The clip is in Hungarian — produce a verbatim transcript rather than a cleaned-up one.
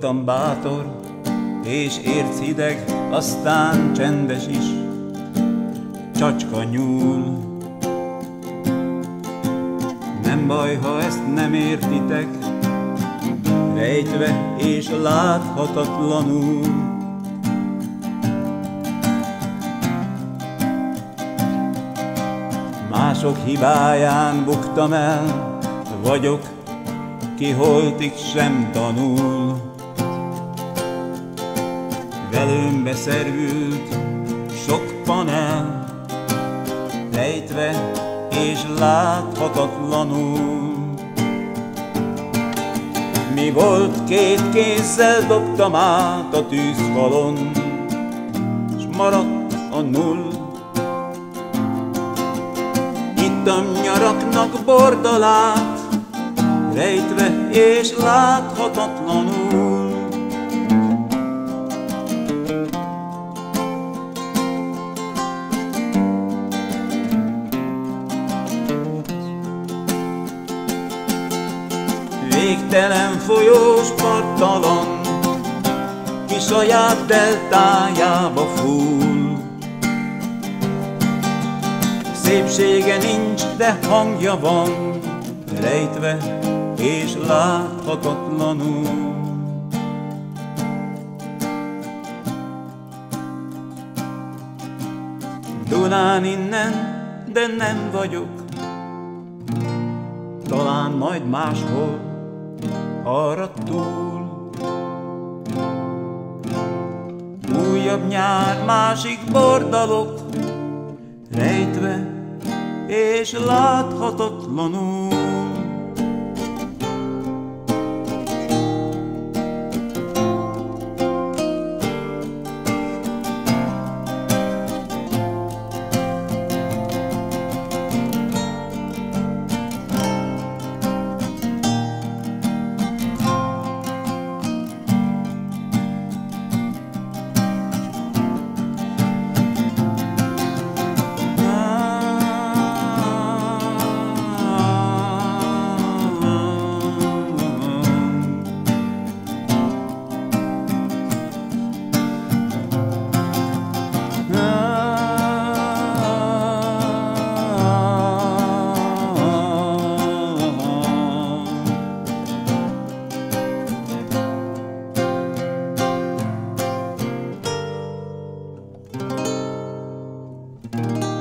Voltam bátor, és érchideg, aztán csendes is, csacska nyúl. Nem baj, ha ezt nem értitek, rejtve és láthatatlanul. Mások hibáján buktam el, vagyok, ki holtig sem tanul. Velőm beszerült sok panel, rejtve és láthatatlanul. Mi volt, két kézzel dobtam át a tűzfalon, s maradt a null. Ittam nyaraknak bordalát, rejtve és láthatatlanul. Végtelen folyós parttalan, ki saját deltájába fúl. Szépsége nincs, de hangja van, rejtve és láthatatlanul. Dunán innen, de nem vagyok, talán majd máshol, arra túl. Újabb nyár, másik bordalok, rejtve és láthatatlanul. Thank you.